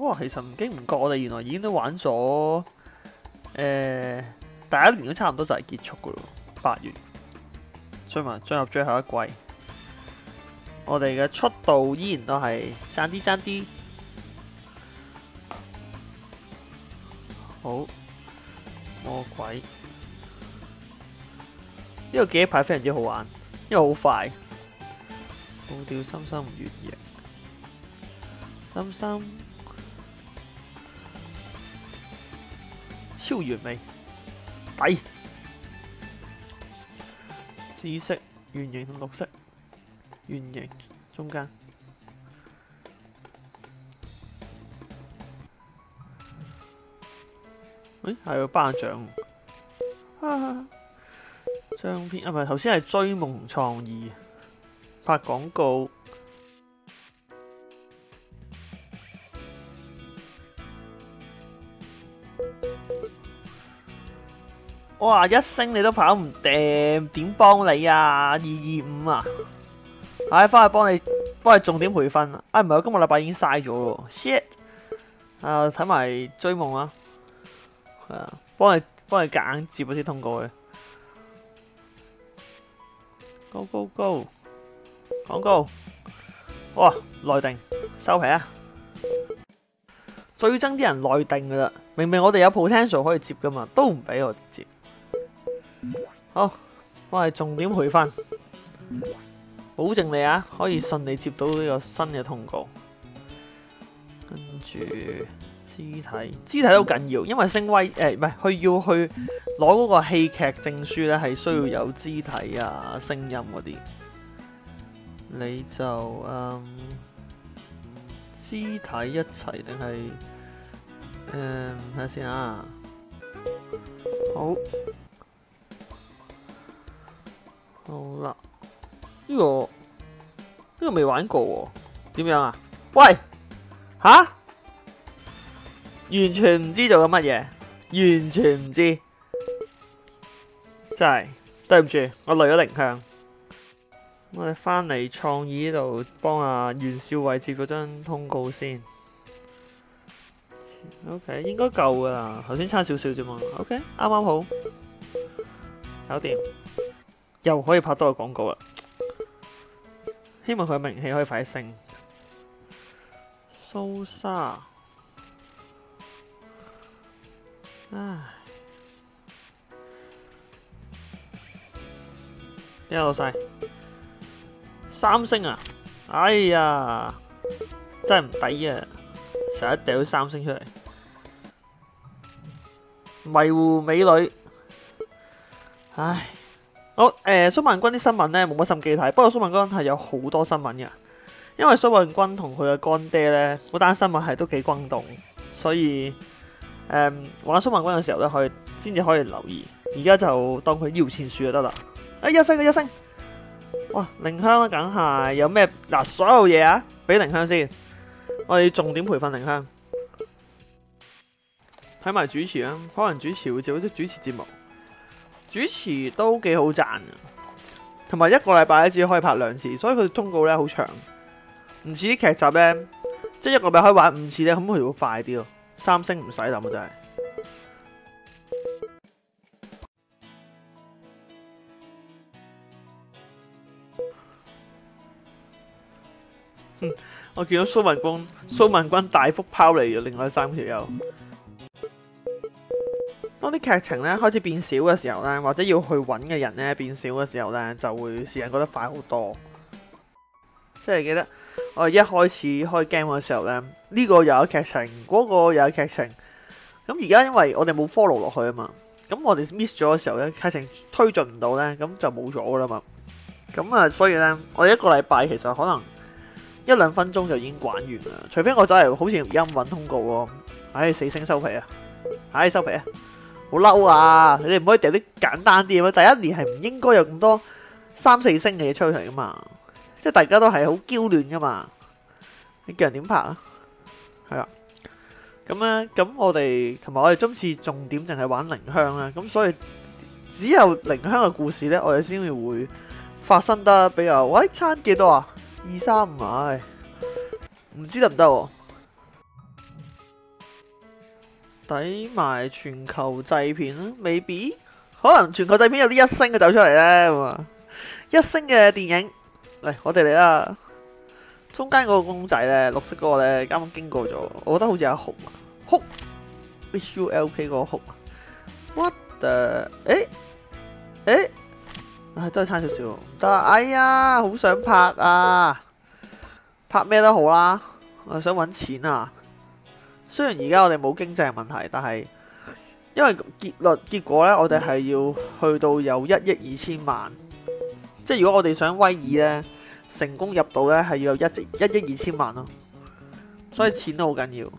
哇，其實唔經唔覺，我哋原來已經都玩咗第一年都差唔多就係結束噶咯，8月進入最後一季。我哋嘅速度依然都係爭啲。好，魔鬼呢個記憶牌非常之好玩，因為好快。高調深深月影，深深超完美，抵。紫色、圓形同綠色，圓形中間。誒，係個頒獎啊！相片啊，唔係頭先係追夢同創意拍廣告。哇！一星你都跑唔掂，點幫你啊？225啊！唉，翻去幫你重點培訓啊！啊，唔係，我今個禮拜已經嘥咗咯 ，shit！ 啊，睇埋追夢啊！係啊，幫你夾硬接嗰啲通告嘅。Go！ 廣告！哇，內定收皮啊！最憎啲人內定噶啦，明明我哋有 potential 可以接噶嘛，都唔俾我接。好，幫你重點培訓，保證你啊可以順利接到呢個新嘅通告。跟住。肢體都好緊要，因為星威唔係佢要去攞嗰個戲劇證書咧，係需要有肢體啊、聲音嗰啲。你就肢體一齊定係睇下先啊。好啦，呢個未玩過喎，點樣啊？喂，吓？完全唔知做緊乜嘢，完全唔知，真係對唔住，我累咗0向。我哋翻嚟創意呢度幫阿袁少偉接嗰張通告先。OK， 應該夠噶啦，頭先差少少啫嘛。OK， 啱啱好，搞掂，又可以拍多個廣告啦。希望佢嘅名氣可以快啲升。蘇莎。唉，點啊老細？3星啊！哎呀，真係唔抵啊！成日掉3星出嚟，迷糊美女。唉，我蘇文君啲新聞咧冇乜心機睇，不過蘇文君係有好多新聞嘅，因為蘇文君同佢嘅乾爹咧嗰單新聞係都幾轟動，所以。玩蘇文君嘅時候咧，先至可以留意。而家就當佢搖錢樹就得啦。一星，哇！0香啊，梗係有咩嗱？所有嘢啊，俾0香先。我哋要重點培訓0香。睇埋主持啦，可能主持會做啲主持節目，主持都幾好賺嘅。同埋1個禮拜只可以拍2次，所以佢通告咧好長。唔似啲劇集咧，即係1個禮拜可以玩5次咧，咁佢會快啲咯。3星唔使諗啊，真係。我見到蘇文君大幅拋離咗另外3條友。當啲劇情咧開始變少嘅時候咧，或者要去揾嘅人咧變少嘅時候咧，就會時間過得快好多。即係記得我哋一開始開 game 嘅時候咧，呢個又有劇情，嗰個又有劇情。咁而家因為我哋冇 follow 落去啊嘛，咁我哋 miss 咗嘅時候咧，劇情推進唔到咧，咁就冇咗噶啦嘛。咁啊，所以咧，我哋1個禮拜其實可能1-2分鐘就已經玩完啦。除非我走嚟好似音揾通告喎，唉，4星收皮啊！唉，收皮啊！好嬲啊！你哋唔可以掉啲簡單啲嘅咩？第一年係唔應該有咁多3-4星嘅嘢出嚟噶嘛，即係大家都係好嬌嫩噶嘛。你叫人點拍啊？係啦。咁咧，咁我哋同埋我哋今次重點淨係玩0香啦，咁所以只有0香嘅故事咧，我哋先至會發生得比較，喂，差幾多啊？235，唉，唔知得唔得喎？ 抵埋全球製片啦，maybe 可能全球製片有啲一星嘅走出嚟咧，咁啊，一星嘅電影嚟，我哋嚟啦。中間嗰個公仔咧，綠色嗰個咧，啱啱經過咗，我覺得好似阿紅啊，HULK 嗰個紅啊 ，what the？ 真係差少少，唔得，哎呀，好想拍啊，拍咩都好啦，我想揾錢啊。雖然而家我哋冇經濟問題，但係因為結果咧，我哋係要去到有1億2千萬，即係如果我哋想威爾咧成功入到咧，係要有1億2千萬咯，所以錢都好緊要。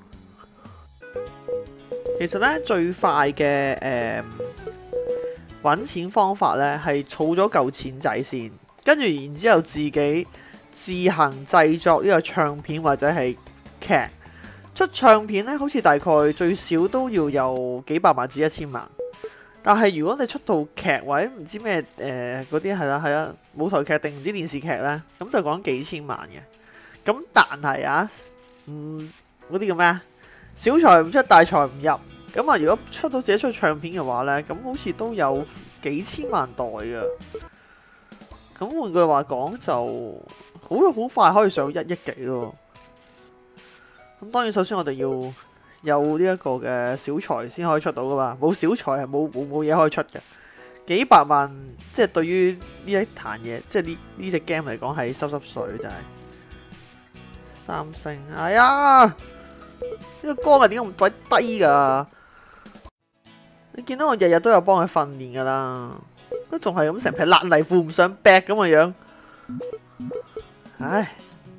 其實咧最快嘅揾錢方法咧係儲咗嚿錢仔先，跟住然之後自己自行製作呢個唱片或者係劇。出唱片咧，好似大概最少都要有幾百萬至1000萬。但係如果你出套劇或者唔知咩嗰啲係啦舞台劇定唔知電視劇咧，咁就講幾千萬嘅。咁但係啊，嗰啲叫咩啊？小財唔出，大財唔入。咁啊，如果出到自己出唱片嘅話咧，咁好似都有幾千萬袋㗎。咁換句話講，就好快可以上1億幾咯。咁當然首先我哋要有呢一個嘅小財先可以出到噶嘛，冇小財係冇嘢可以出嘅。幾百萬即係對於呢一壇嘢，即係呢隻 game 嚟講係濕水就係。三星，哎呀，呢個光係點解咁鬼低噶？你見到我日日都有幫佢訓練噶啦，都仲係咁成皮爛泥扶唔上壁咁嘅樣。唉。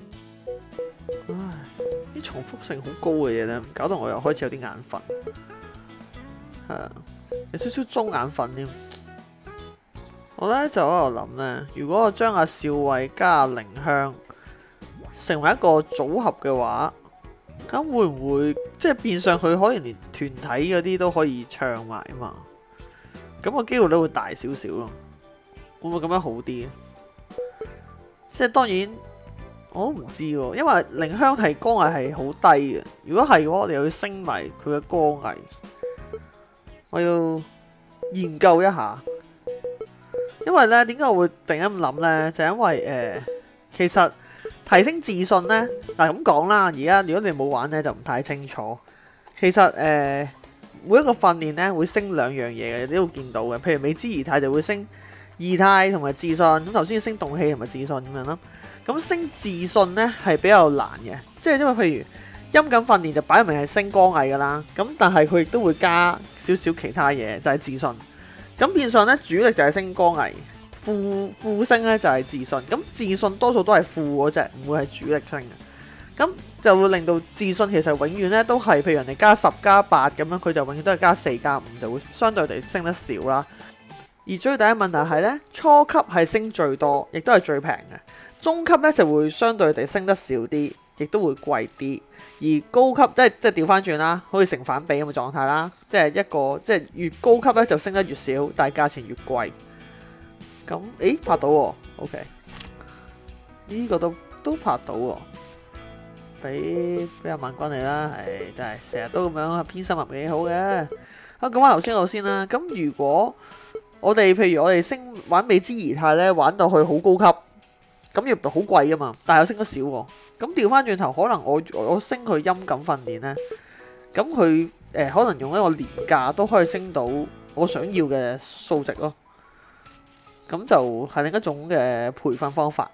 啲重複性好高嘅嘢咧，搞到我又開始有啲眼瞓，係啊，有少少中眼瞓添。我咧就喺度諗咧，如果我將阿少偉加阿凌香成為一個組合嘅話，咁會唔會即係變相佢可以連團體嗰啲都可以唱埋啊嘛？咁個機會率會大少少咯。會唔會咁樣好啲？即係當然。我都唔知喎，因為凌香係歌藝係好低嘅。如果係嘅話，我哋又要升埋佢嘅歌藝，我要研究一下。因為咧，點解我會突然間咁諗咧？就因為其實提升自信咧，嗱咁講啦。而家如果你冇玩咧，就唔太清楚。其實每一個訓練咧會升2樣嘢嘅，你都會見到嘅。譬如美姿儀態就會升儀態同埋自信，咁頭先升動氣同埋自信咁樣咯。咁升自信咧係比較難嘅，即係因為譬如音感訓練就擺明係升歌藝噶啦，咁但係佢亦都會加少少其他嘢，就係自信。咁變相咧主力就係升歌藝，副升咧就係自信。咁自信多數都係副嗰隻，唔會係主力升嘅。咁就會令到自信其實永遠咧都係，譬如人哋加10加8咁樣，佢就永遠都係加4加5，就會相對地升得少啦。而最大嘅問題係咧，初級係升最多，亦都係最平嘅。中級咧就會相對地升得少啲，亦都會貴啲。而高級即係調翻轉啦，好似成反比咁嘅狀態啦。即係一個即係越高級咧就升得越少，但係價錢越貴。咁拍到喎 ，OK， 呢個都拍到喎，俾阿萬軍你啦，係真係成日都咁樣偏心入幾好嘅。講翻頭先先啦，咁如果我哋譬如我哋升玩美姿儀態咧，玩到去好高級。咁要好貴噶嘛，但係又升得少喎。咁調翻轉頭，可能我升佢音感訓練咧，咁佢可能用一個年價都可以升到我想要嘅數值咯。咁就係另一種嘅培訓方法。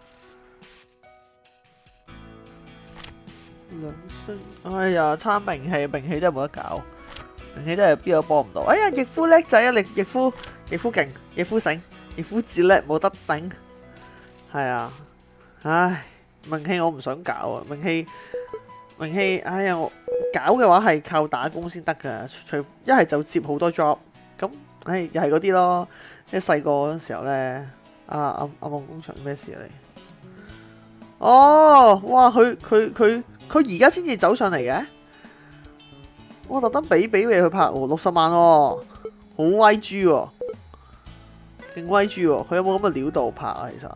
哎呀，差名氣真係冇得搞，名氣真係邊有幫唔到。哎呀，翼夫叻仔啊，翼夫勁，翼夫醒，翼夫自叻冇得頂。係啊，唉，名氣我唔想搞啊，名氣，哎呀，我搞嘅話係靠打工先得噶，除一係就接好多 job，咁，又係嗰啲咯，即係細個嗰陣時候咧，阿夢工場咩事嚟？哦，哇，佢而家先至走上嚟嘅，我特登俾你去拍喎，60萬喎，好威豬喎，勁威豬喎，佢有冇咁嘅料度拍啊？其實？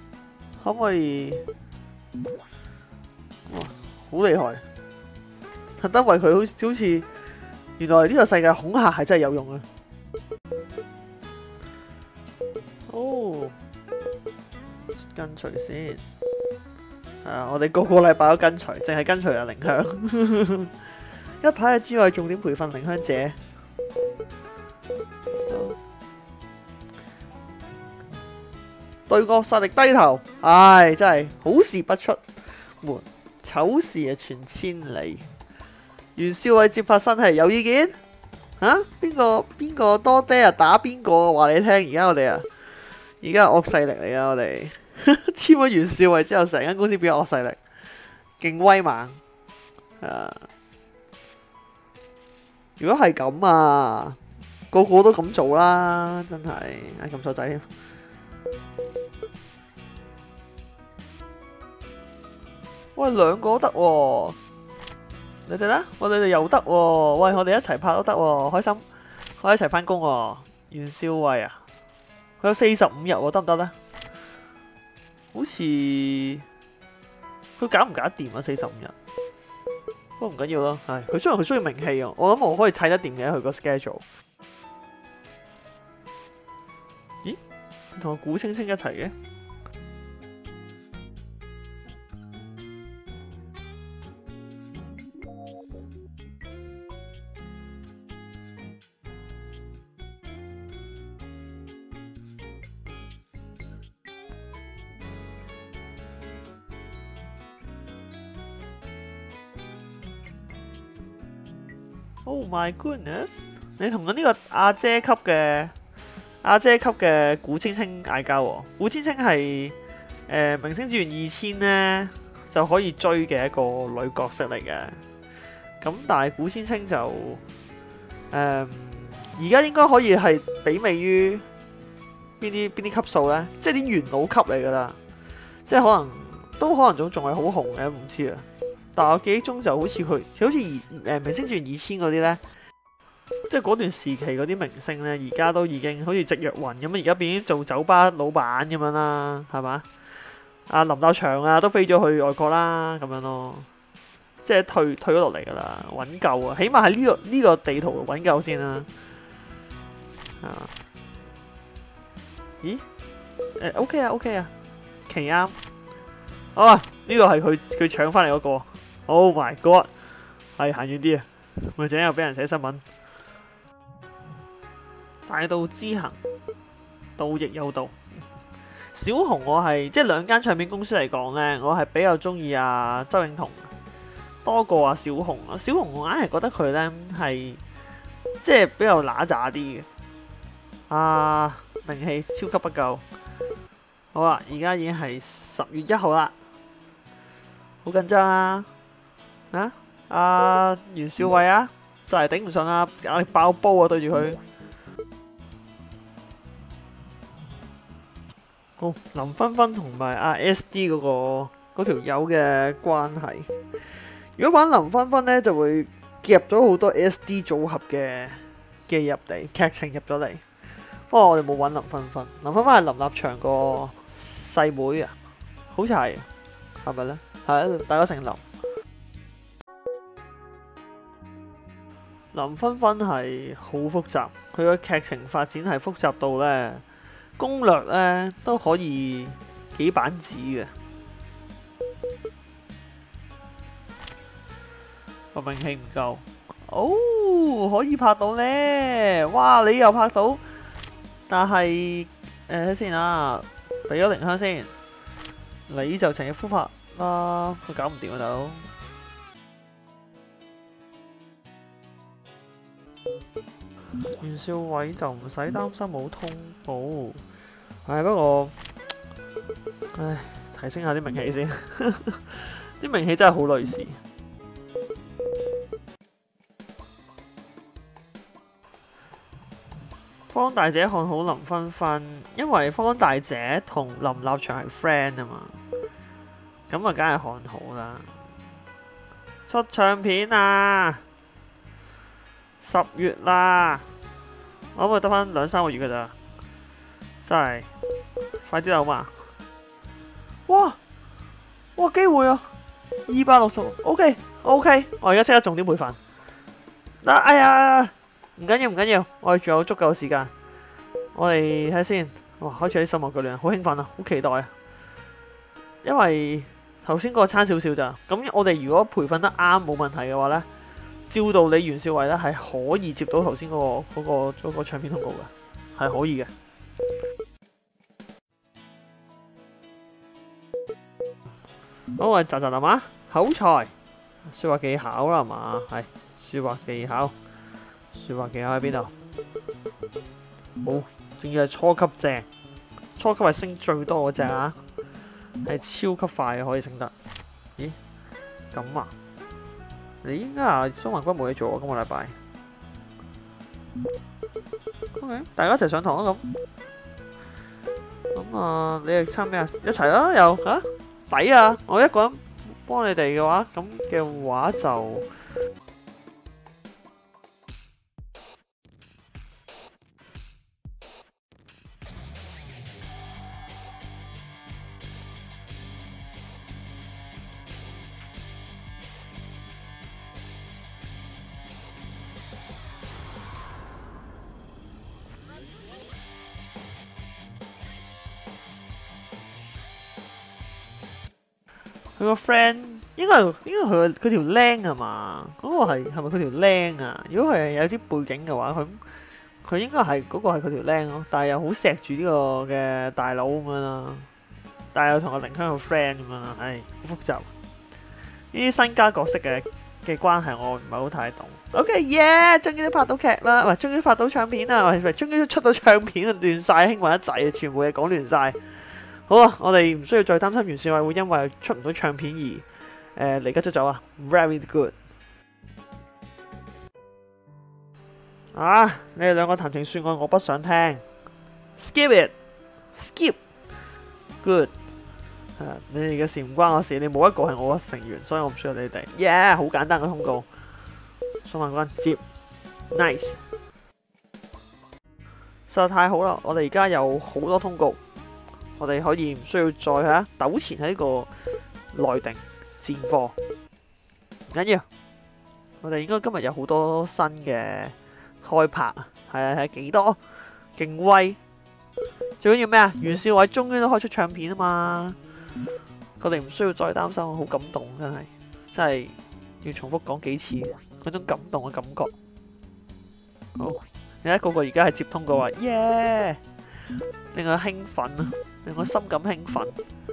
可唔可以？哇，好厲害！ 特登為佢好似原來呢個世界恐嚇係真係有用啊！哦，跟隨先，我哋個禮拜都跟隨，淨係跟隨靈香。一睇就知我係重點培訓靈香者。對惡勢力低頭，唉，真係好事不出門，醜事啊傳千里。袁少偉接發生係有意見啊？邊個多爹啊打邊個？話你聽，而家我哋啊，而家係惡勢力嚟噶，我哋簽咗袁少偉之後，成間公司變咗惡勢力，勁威猛啊！如果係咁啊，個個都咁做啦，真係唉咁錯仔添。喂，兩個都得喎，你哋咧？我哋又得喎，喂，我哋一齊拍都得喎，開心，可以一齊翻工喎。袁少偉啊，佢有45日喎，得唔得咧？好似佢搞唔搞得掂啊？45日，不過唔緊要咯，係佢雖然佢需要名氣啊，我諗我可以砌得掂嘅佢個 schedule。咦？同我古青青一齊嘅？Oh my goodness！ 你同緊呢個阿姐級嘅古青青嗌交喎。古青青係明星志願2000呢就可以追嘅一個女角色嚟嘅。咁但係古青青就而家應該可以係媲美於邊啲級數呢？即係啲元老級嚟㗎啦。即係可能仲係好紅嘅，唔知啊。但係我記憶中就好似佢好似明星志願2000嗰啲呢，即係嗰段時期嗰啲明星呢，而家都已經好似夕若雲咁，而家變咗做酒吧老闆咁樣啦，係嘛？阿林道祥啊，都飛咗去外國啦，咁樣咯，即係退咗落嚟㗎啦，揾夠啊，起碼喺呢個地圖揾夠先啦。咦？OK 啊，奇啱。啊，呢個係佢搶翻嚟嗰個。Oh my god！ 係行遠啲啊，咪陣又俾人寫新聞。大道之行，道亦有道。小紅我係即係兩間唱片公司嚟講呢，我係比較中意阿周永彤多過阿小紅。小紅我硬係覺得佢呢係即係比較乸渣啲嘅。名氣超級不夠。好啦，而家已經係10月1號啦，好緊張啊！袁少偉啊，就係頂唔順啊，壓力爆煲啊，對住佢。好，林芬芬同埋阿 SD 嗰條友嘅關係，如果玩林芬芬呢，就會夾咗好多 SD 組合嘅入嚟，劇情入咗嚟。不過我哋冇揾林芬芬，林芬芬係林立祥個細妹啊，好似係咪呢？係大家姓林。林芬芬係好複雜，佢個劇情發展係複雜到呢，攻略呢都可以幾版紙嘅。個名氣唔夠，可以拍到呢！哇，你又拍到，但係睇先啊，俾咗靈香先，你就成日呼發啦，佢搞唔掂啊大佬。袁少偉就唔使擔心冇通報，不過，提升下啲名氣先，啲名氣真係好類似。方大姐看好林芬芬，因為方大姐同林立祥係 friend 啊嘛，咁啊梗係看好啦。出唱片啊！10月啦，我諗佢得翻2-3個月㗎咋，真係快啲啦好嘛！哇，機會啊，260，OK。 OK，我而家即刻重點培訓。嗱，哎呀，唔緊要唔緊要，我哋仲有足夠時間。我哋睇下先。哇，開始有啲心慌腳亂，好興奮啊，好期待啊！因為頭先嗰個差少少咋，咁我哋如果培訓得啱冇問題嘅話呢，照道理袁少偉呢係可以接到頭先嗰個唱片通告嘅，係可以嘅。好，我哋集係嘛？口才、說話技巧啦，係嘛？係說話技巧，說話技巧喺邊度？好，仲要係初級正，初級係升最多嗰隻啊！係超級快嘅，可以升得。咦？咁啊？你應該係蘇文君冇嘢做啊，今個禮拜。OK， 大家一齊上堂啊咁。咁啊，你哋參咩啊？一齊啦，又嚇抵啊！我一個人幫你哋嘅話，咁嘅話就。佢個 friend 應該佢條僆係嘛？嗰個係咪佢條僆啊？如果係有啲背景嘅話，佢應該係嗰個係佢條僆咯。但係又好錫住呢個嘅大佬咁樣啦。但係又同阿凌香個 friend 咁樣啦，唉，好複雜。呢啲新加角色嘅關係我唔係好太懂。OK， 耶！終於都拍到劇啦，唔係終於拍到唱片啦，唔係終於都出到唱片啊！亂晒興奮一滯啊，全部嘢講亂晒。好啊，我哋唔需要再擔心袁少偉會因為出唔到唱片而離家出走啊 ！Very good 啊！你哋兩個談情說愛，我不想聽。Skip it，skip good。你哋嘅事唔關我事，你冇一個係我嘅成員，所以我唔需要你哋。Yeah， 好簡單嘅通告。蘇文君接 ，nice， 實在太好啦！我哋而家有好多通告。我哋可以唔需要再糾纏喺呢個內定戰課，唔緊要。我哋應該今日有好多新嘅開拍啊，係幾多勁威！最緊要咩啊？袁少偉終於都開出唱片啊嘛！我哋唔需要再擔心，好感動，真係要重複講幾次嗰種感動嘅感覺。好，有一個而家係接通過話耶，令我興奮啊！令我心感興奮。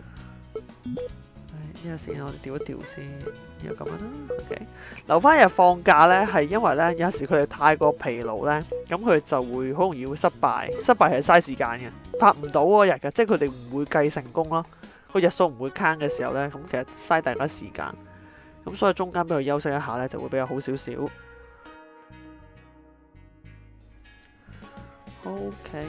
呢個先，我哋調一調先，又咁樣啦。OK， 留翻日放假呢，係因為呢，有時佢哋太過疲勞呢，咁佢就會好容易會失敗。失敗係嘥時間嘅，拍唔到嗰日嘅，即係佢哋唔會計成功咯。個日數唔會 count 嘅時候呢，咁其實嘥大家時間。咁所以中間俾佢休息一下呢，就會比較好少少。OK。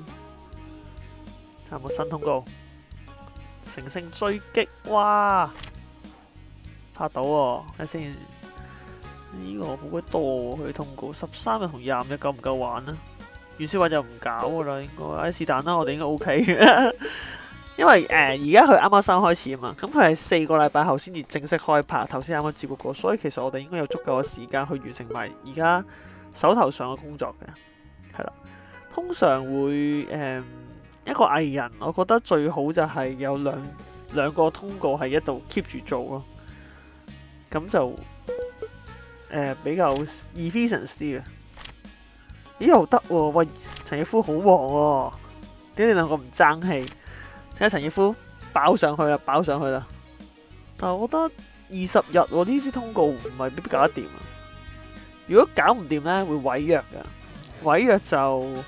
有冇新通告？乘勝追擊，哇！拍到喎，睇先。呢個好鬼多喎，佢通告13日同25日夠唔夠玩啊？袁少偉就唔搞噶啦，應該。是但啦，我哋應該 OK 嘅。因為而家佢啱啱新開始啊嘛，咁佢係4個禮拜後先至正式開拍。頭先啱啱接嗰個，所以其實我哋應該有足夠嘅時間去完成埋而家手頭上嘅工作嘅。係啦，通常會一個藝人，我覺得最好就係有兩個通告係一度 keep 住做咯，咁就比較 efficient 啲嘅。咦又得喎，喂陳奕夫好旺喎，點解你兩個唔爭氣？睇下陳奕夫爆上去啦，爆上去啦！但係我覺得20日喎，呢啲通告唔係必搞得掂啊！如果搞唔掂呢，會毀約㗎，毀約就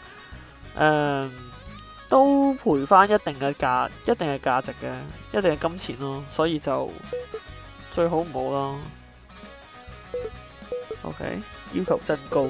都賠翻一定嘅價值嘅，一定嘅金錢咯，所以就最好唔好咯。OK， 要求真高。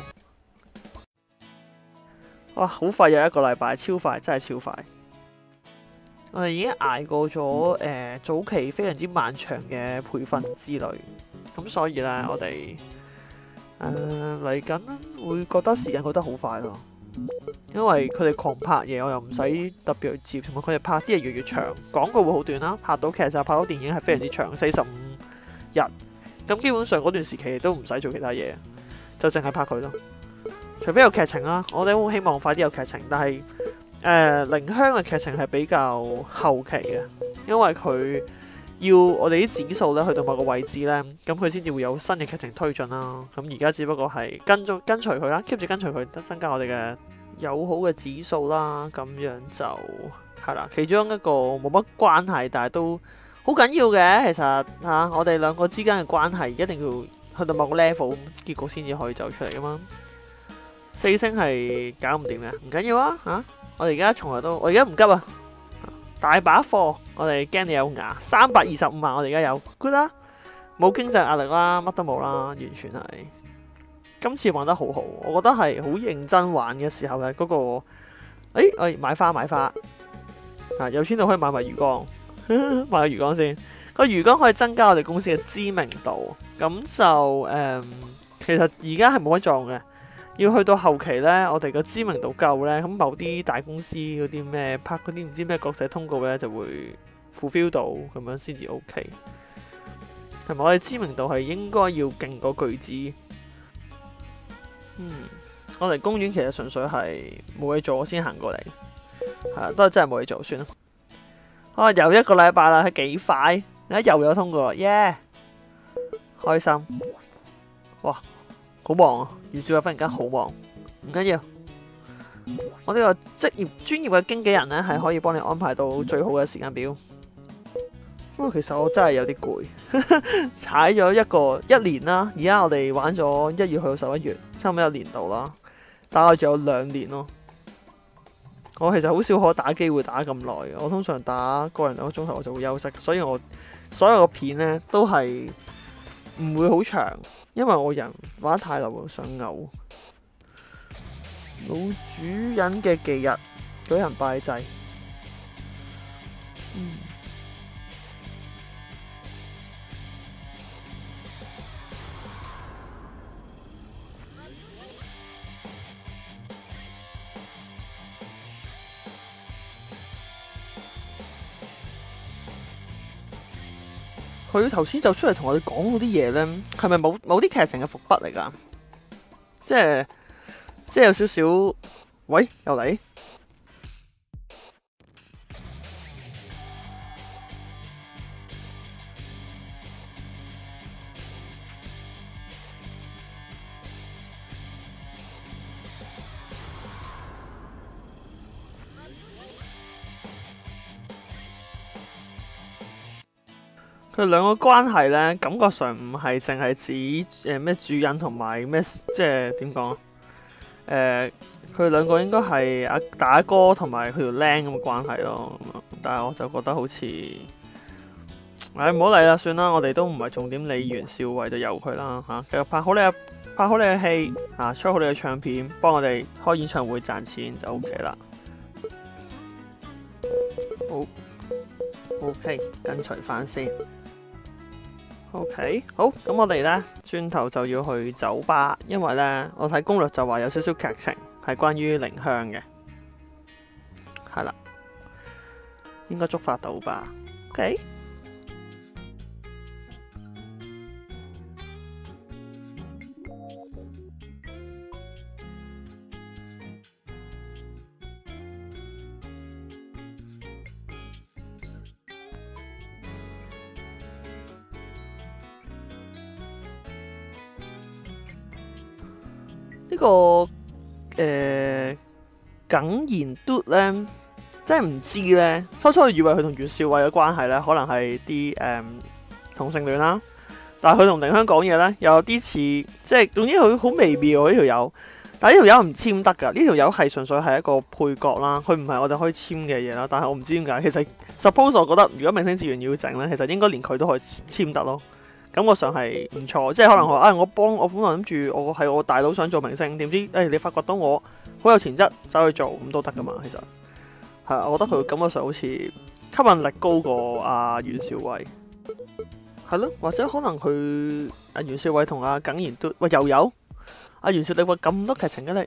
哇，好快又一個禮拜，超快，真係超快。我哋已經捱過咗早期非常之漫長嘅培訓之旅，咁所以呢，我哋嚟緊會覺得時間過得好快咯。因為佢哋狂拍嘢，我又唔使特別去接，同埋佢哋拍啲嘢越嚟越長，廣告會好短啦，拍到劇集、拍到電影係非常之長，45日咁基本上嗰段時期都唔使做其他嘢，就淨係拍佢咯。除非有劇情啦，我哋好希望快啲有劇情，但係寧香嘅劇情係比較後期嘅，因為佢要我哋啲指數咧去到某個位置咧，咁佢先至會有新嘅劇情推進啦。咁而家只不過係跟隨佢啦，keep 住跟隨佢，增加我哋嘅友好嘅指數啦。咁樣就係啦，其中一個冇乜關係，但係都好緊要嘅。其實我哋兩個之間嘅關係一定要去到某個 level， 結局先至可以走出嚟噶嘛。4星係搞唔掂嘅，唔緊要啊我哋而家從來都，我而家唔急啊，大把貨，我哋驚你有牙，325萬我哋而家有 good 啦，冇經濟壓力啦，乜都冇啦，完全係今次玩得好好，我覺得係好認真玩嘅時候咧，嗰個買花有錢就可以買埋魚缸，買個魚缸先，個魚缸可以增加我哋公司嘅知名度，咁就其實而家係冇乜作用嘅。要去到後期呢，我哋個知名度夠呢，咁某啲大公司嗰啲咩拍嗰啲唔知咩國際通告呢，就會 fulfill 到咁樣先至 OK。同埋我哋知名度係應該要勁過巨子。我哋公園其實純粹係冇嘢做先行過嚟，都係真係冇嘢做算啦。又一個禮拜啦，係幾快？又有通過耶！開心，哇！好忙啊！袁少偉忽然間好忙，唔緊要。我呢個專業嘅經紀人呢，係可以幫你安排到最好嘅時間表。不過其實我真係有啲攰，踩咗一年啦。而家我哋玩咗1月去到11月，差唔多1年度啦。大概仲有2年咯。我其實好少可打機會打咁耐，我通常打個人2個鐘頭我就會休息，所以我所有嘅片呢，都係唔會好長。因為我人玩得太耐會想嘔。老主人嘅忌日舉行拜祭。佢頭先就出嚟同我哋講嗰啲嘢呢，係咪某啲劇情嘅伏筆嚟㗎？即係有少少，喂，又嚟。佢兩個關係咧，感覺上唔係淨係指咩主人同埋咩，即係點講啊？佢兩個應該係大哥同埋佢條僆咁嘅關係咯。但係我就覺得好似，唔好理啦，算啦，我哋都唔係重點理袁少偉就由佢啦嚇。繼續拍好你嘅戲出好你嘅唱片，幫我哋開演唱會賺錢就 OK 啦。好 OK，跟隨翻先。OK， 好，咁我哋呢轉頭就要去酒吧，因為呢我睇攻略就話有少少劇情係關於寧香嘅，係啦，應該觸發到吧 ？OK。呢個耿然嘟咧，真係唔知咧。初初以為佢同袁少偉嘅關係咧，可能係啲同性戀啦。但係佢同寧香講嘢咧，又有啲似，即係總之佢好微妙呢條友。但係呢條友唔簽得㗎，呢條友係純粹係一個配角啦，佢唔係我哋可以簽嘅嘢啦。但係我唔知點解，其實 suppose 我覺得如果明星志願要整咧，其實應該連佢都可以簽得咯。感覺上係唔錯，即係可能話我本來諗住我係我大佬想做明星，點知你發掘到我好有潛質，走去做咁都得噶嘛。其實係我覺得佢感覺上好似吸引力高過袁少偉，係咯，或者可能佢袁少偉同耿然都又有袁少偉咁多劇情嘅你。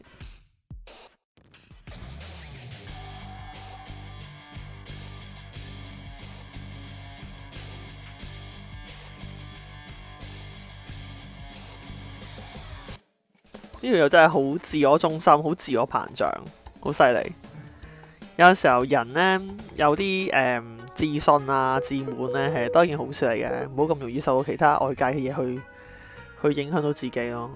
呢條友真係好自我中心，好自我膨脹，好犀利。有陣時候人呢，有啲自信啊、自滿呢，係都係一件好事嚟嘅，唔好咁容易受到其他外界嘅嘢去影響到自己咯。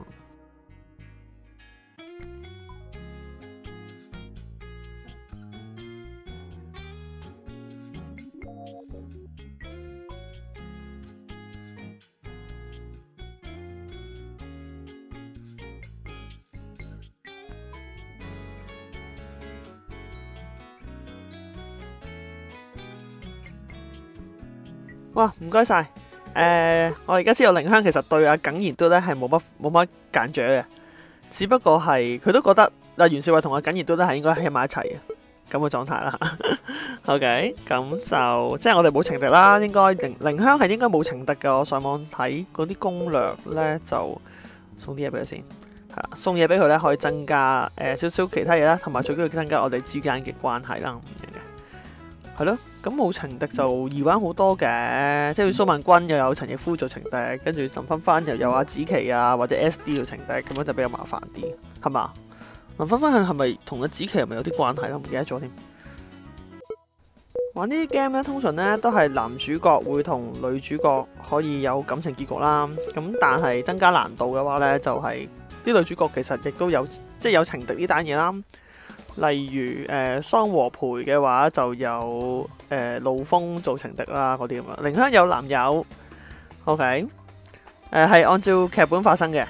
哇，唔該晒。我而家知道寧香其實對阿耿然都咧係冇乜揀著嘅，只不過係佢都覺得袁少偉同阿耿然都係應該喺埋一齊嘅咁嘅狀態啦。OK，咁就即係我哋冇情敵啦，應該寧香係應該冇情敵嘅。我上網睇嗰啲攻略咧，就送啲嘢俾佢先，係啦，送嘢俾佢咧可以增加少少其他嘢啦，同埋最緊要增加我哋之間嘅關係啦。係咯，咁冇情敵就易玩好多嘅，即係蘇文君又有陳奕夫做情敵，跟住林芬芬又有阿子琪啊或者 SD 做情敵，咁樣就比較麻煩啲，係嘛？林芬芬係咪同阿子琪係咪有啲關係咧？唔記得咗添。玩呢啲 game 咧，通常咧都係男主角會同女主角可以有感情結局啦。咁但係增加難度嘅話咧，就係啲女主角其實亦都有即係有情敵呢單嘢啦。例如桑和培嘅話就有路峰做情敵啦嗰啲咁啊。寧香有男友 ，OK，係按照劇本發生嘅。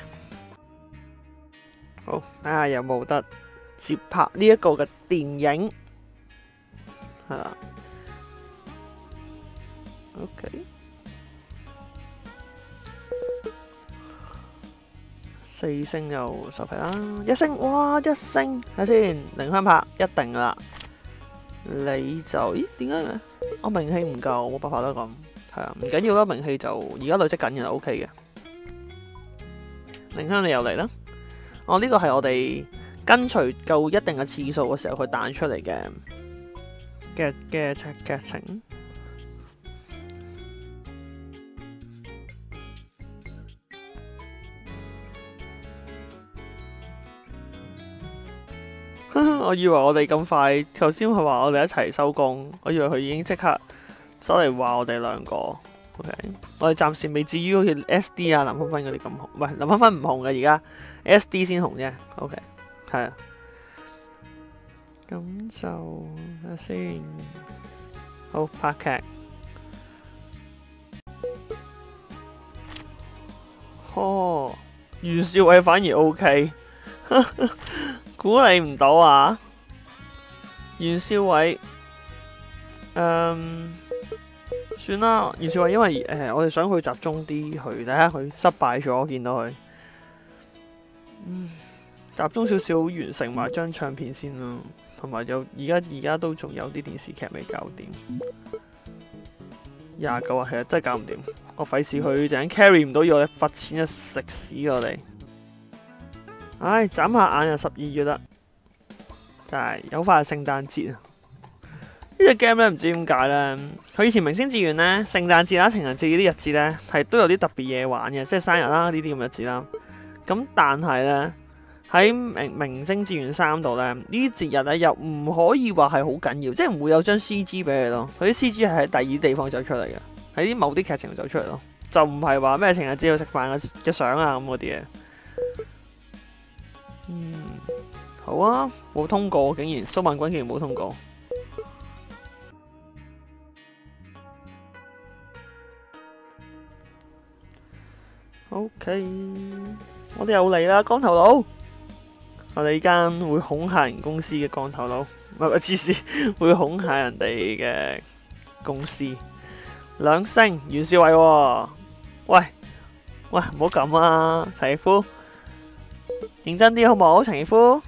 好，睇下有冇得接拍呢一個嘅電影，係啦。OK，四星又受皮啦，一星，哇，一星，睇下先，寧香拍一定啦。你就咦點解嘅？我名氣唔夠，冇辦法啦咁，係啊，唔緊要啦，名氣就而家累積緊嘅就 OK 嘅。寧香你又嚟啦，呢個係我哋跟隨夠一定嘅次數嘅時候，佢彈出嚟嘅劇情。我以為我哋咁快，頭先佢話我哋一齊收工，我以為佢已經即刻走嚟話我哋兩個。OK， 我哋暫時未至於好似 SD 啊、林芬芬嗰啲咁紅，唔係林芬芬唔紅嘅，而家 SD 先紅啫。OK， 係啊，咁就睇下先。好，拍劇。哦，袁少偉反而 OK。估你唔到啊！袁少偉，算啦。袁少偉因為我哋想去集中啲去睇下佢失敗咗，見到佢，集中少少完成埋張唱片先咯。同埋有而家都仲有啲電視劇未搞掂，29啊，其實真係搞唔掂。我費事佢陣間 carry 唔到，要我哋罰錢一食屎我哋。唉，眨下眼就12月啦，但係有快係聖誕節啊！呢隻 game 咧唔知點解咧，佢以前明星志願咧，聖誕節啦、情人節呢啲日子咧係都有啲特別嘢玩嘅，即係生日啦呢啲咁嘅日子啦。咁但係咧喺明星志願3度咧，呢啲節日咧又唔可以話係好緊要，即係唔會有張 CG 俾你咯。佢啲 CG 係喺第二地方走出嚟嘅，喺啲某啲劇情走出嚟咯，就唔係話咩情人節去食飯嘅相啊咁嗰啲嘢。好啊，冇通過，竟然蘇萬君竟然冇通過。OK， 我哋又嚟啦，光頭佬。我哋呢間會恐嚇人公司嘅光頭佬，唔係黐線，會恐嚇人哋嘅公司。2星，袁少偉喎，喂，唔好咁啊，陳奕夫。認真啲好冇，陳奕夫。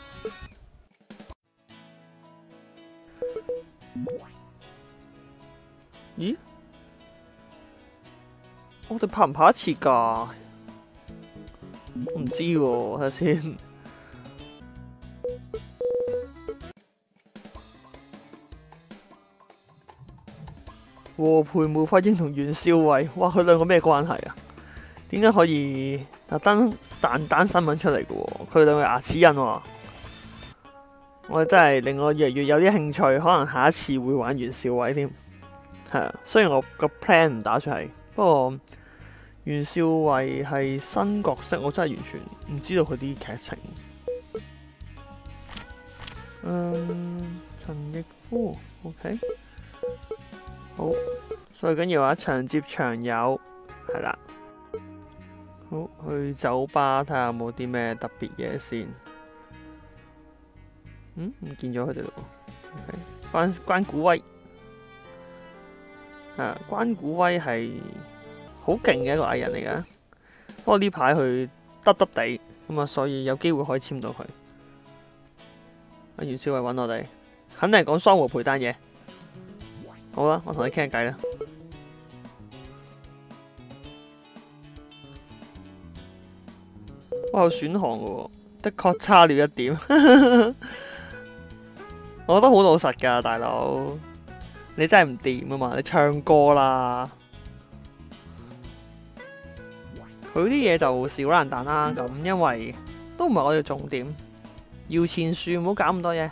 咦？我哋拍唔拍一次㗎？唔知喎，睇下先。和培、梅髮英同袁少偉，哇！佢兩個咩關係啊？ 點解可以特登彈單新聞出嚟嘅喎？佢兩個牙齒印喎，我真係令我越嚟越有啲興趣，可能下一次會玩袁紹偉添。係啊，雖然我個 plan 唔打算係，不過袁紹偉係新角色，我真係完全唔知道佢啲劇情。陳奕夫 ，OK， 好，最緊要話長接長有，係啦。好，去酒吧睇下有冇啲咩特別嘢先。唔見咗佢哋咯。OK， 關古威，關古威係好勁嘅一個藝人嚟噶。不過呢排佢耷耷地咁啊，所以有機會可以簽到佢。阿袁紹偉揾我哋，肯定係講桑和培單嘢。好啦，我同你傾下偈啦。哇，有選項嘅喎，的確差了一點。我覺得好老實㗎，大佬，你真係唔掂啊嘛！你唱歌啦，佢啲嘢就少爛彈啦。咁因為都唔係我哋重點，搖錢樹唔好搞咁多嘢。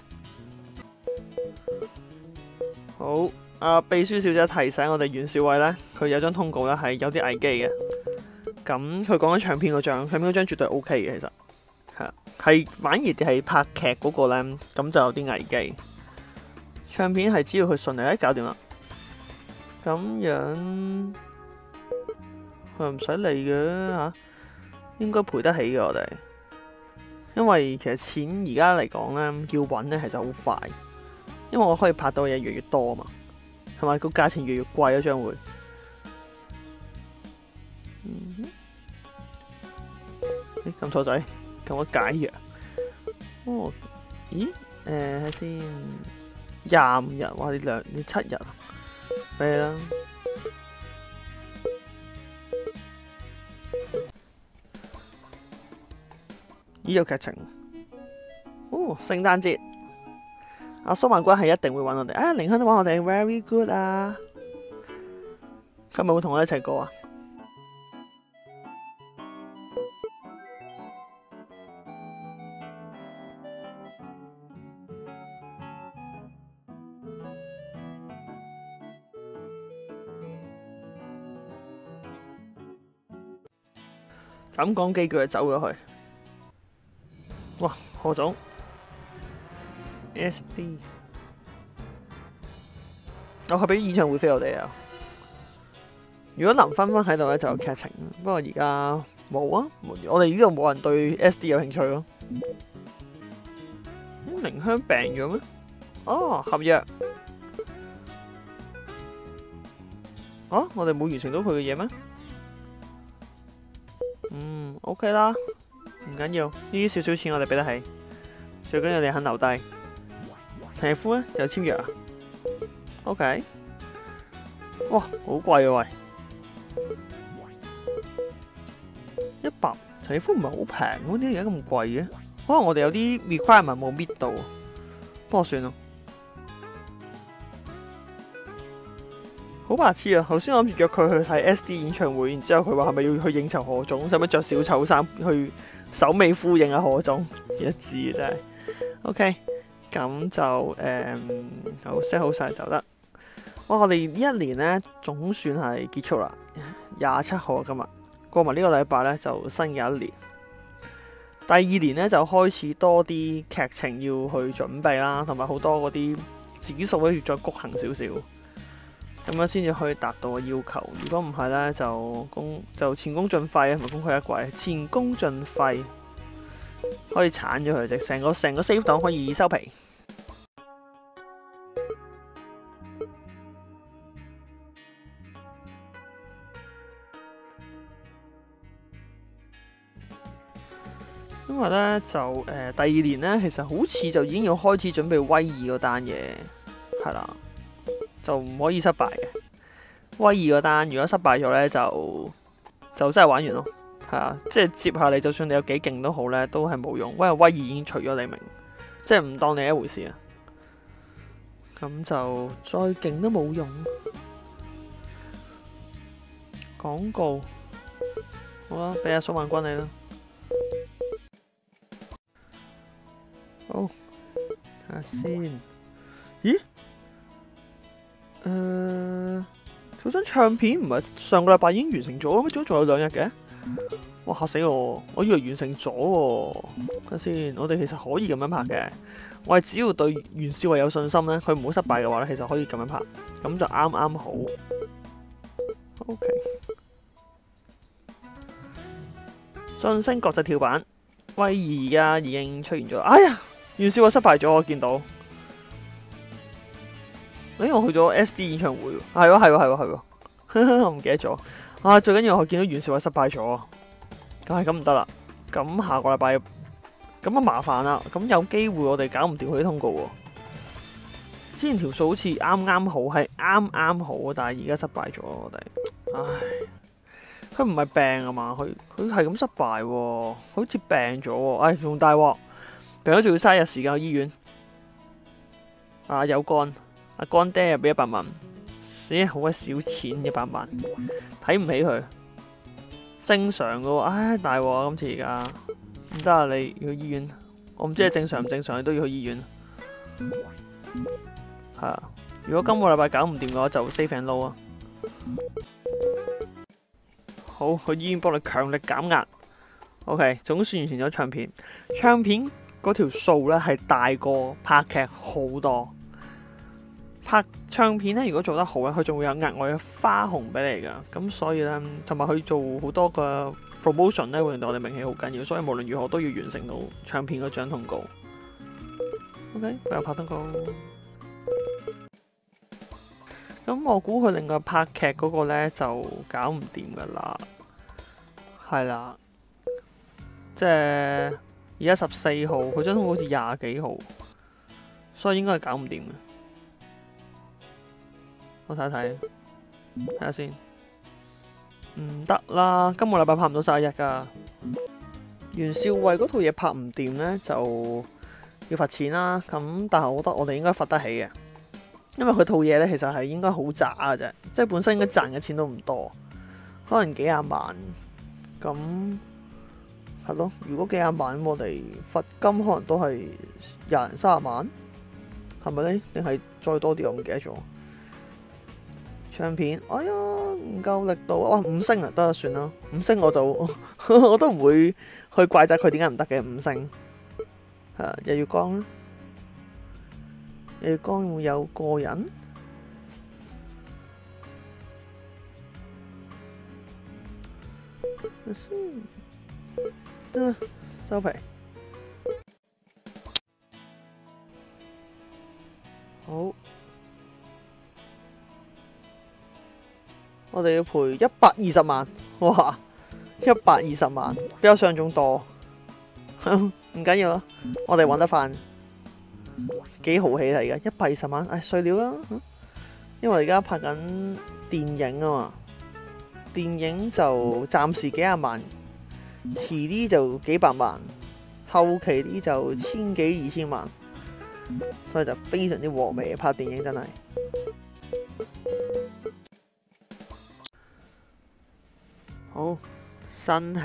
好，秘書小姐提醒我哋袁紹偉呢，佢有張通告呢係有啲危機嘅。咁佢講緊唱片嗰張，唱片嗰張絕對 OK 嘅，其實係反而係拍劇嗰個呢，咁就有啲危機。唱片係只要佢順利搞掂啦，咁樣佢唔使理嘅嚇，應該賠得起嘅我哋。因為其實錢而家嚟講呢，要揾呢其實好快，因為我可以拍到嘢越嚟越多啊嘛，係咪個價錢越嚟越貴啊將會。撳錯仔，撳我解藥。哦，咦？睇先，25日，哇！你7日啊？俾你啦。呢個劇情，哦，聖誕節，阿蘇萬軍係一定會揾我哋。啊，寧香都揾我哋 ，very good 啊！佢咪會同我一齊過啊？就咁講幾句就走咗去。哇，何總 SD， 我係俾演唱會飛我哋啊！如果林芬芬喺度咧就有劇情，不過而家冇啊，我哋呢度冇人對 SD 有興趣咯。寧香病咗咩？哦，合約。啊，我哋冇完成到佢嘅嘢咩？OK 啦，唔緊要，呢啲少少錢我哋俾得起，最緊要你肯留低。陳奕夫咧有簽約啊 ？OK， 哇，好貴啊喂，100，陳奕夫唔係好平喎，點解而家咁貴嘅？可能我哋有啲 requirement 冇 meet 到，不過算咯。好白痴啊！頭先我諗住約佢去睇 SD 演唱會，然之後佢話係咪要去應酬何總，使乜着小丑衫去首尾呼應啊何總？一知真係 OK， 咁就好 set 好晒就得。哇！我哋呢一年呢，總算係結束啦，27號今日過埋呢個禮拜呢，就新嘅一年。第二年呢，就開始多啲劇情要去準備啦，同埋好多嗰啲指數咧要再谷行少少。咁樣先至可以達到個要求。如果唔係呢，就前功盡廢啊，唔係功虧一簣。前功盡廢可以鏟咗佢，成個 save 檔可以收皮。因為呢，就第二年呢，其實好似就已經要開始準備威爾嗰單嘢，係啦。就唔可以失敗嘅。威爾嗰單如果失敗咗呢，就真係玩完咯，係啊，即係接下你，就算你有幾勁都好呢，都係冇用。因為威爾已經除咗你名，即係唔當你一回事啊。咁就再勁都冇用。廣告好啦，俾阿蘇萬軍你啦。好，睇下先。咦？嗰張唱片唔係上個禮拜已經完成咗咩？仲有2日嘅？哇！嚇死我！我以為完成咗喎。睇下先，我哋其實可以咁樣拍嘅。我係只要對袁少偉有信心咧，佢唔好失敗嘅話咧，其實可以咁樣拍，咁就啱啱好。OK。晉升國際跳板，威儀而家已經出現咗。哎呀，袁少偉失敗咗，我見到。我去咗 SD 演唱會喎，係喎，我唔記得咗。啊，最緊要我見到袁少偉失敗咗，咁唔得啦。咁下個禮拜咁啊麻煩啦。咁有機會我哋搞唔掂佢啲通告喎。之前條數好似啱啱好，係啱啱好，但係而家失敗咗我哋。唉，佢唔係病啊嘛，佢係咁失敗喎，好似病咗喎。唉，仲大鑊，病咗仲要嘥日時間去醫院。啊，有乾。阿乾爹又俾100萬，死好鬼少錢100萬，睇唔起佢，正常噶喎，唉大鑊啊！今次而家唔得啊，你要去醫院，我唔知係正常唔正常，你都要去醫院。係啊，如果今個禮拜搞唔掂嘅話，就 save and load 啊。好，去醫院幫你強力減壓。OK， 總算完成咗唱片，唱片嗰條數咧係大過拍劇好多。拍唱片咧，如果做得好咧，佢仲會有額外嘅花紅俾你㗎。咁所以咧，同埋佢做好多嘅 promotion 咧，會令到我哋名氣好緊要。所以無論如何都要完成到唱片嗰張通告。OK， 又拍通告。咁我估佢另外拍劇嗰個咧就搞唔掂㗎啦。係啦，即係而家14號，佢張通告好似20幾號，所以應該係搞唔掂嘅。我睇睇下先，唔得啦！今個禮拜拍唔到11日噶。袁少偉嗰套嘢拍唔掂呢，就要罰錢啦。咁但係我覺得我哋應該罰得起嘅，因為佢套嘢呢，其實係應該好渣嘅啫，即係本身應該賺嘅錢都唔多，可能幾廿萬。咁係咯，如果幾廿萬，我哋罰金可能都係20、30萬，係咪呢？定係再多啲？我唔記得咗。唱片，哎呀，唔夠力度，哇，5星啊，得算啦，5星我就我都唔會去怪責佢點解唔得嘅5星。日月光啦，日月光會有個人，得收皮，好。我哋要賠120萬，哇！120萬比我想象中多，唔緊要啦，我哋揾得翻，幾豪氣嚟嘅120萬，唉碎料啦，因為而家拍緊電影啊嘛，電影就暫時幾廿萬，遲啲就幾百萬，後期啲就1000幾2000萬，所以就非常之和味，拍電影真係。好，新戲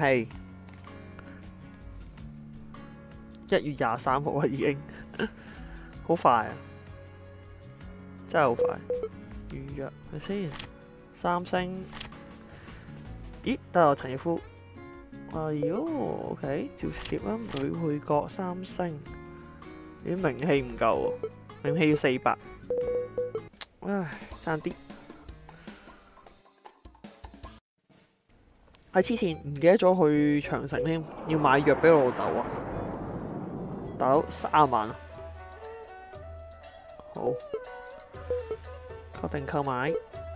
1月23號啊，已經好快啊，真係好快。預約係先，3星。咦？得我陳奕夫。哎喲 ，OK， 照接啦，女配角3星。啲名氣唔夠喎，名氣要400。唉，爭啲。係黐線，唔記得咗去長城添，要買藥俾我老豆啊！大佬30萬啊！好，確定購買，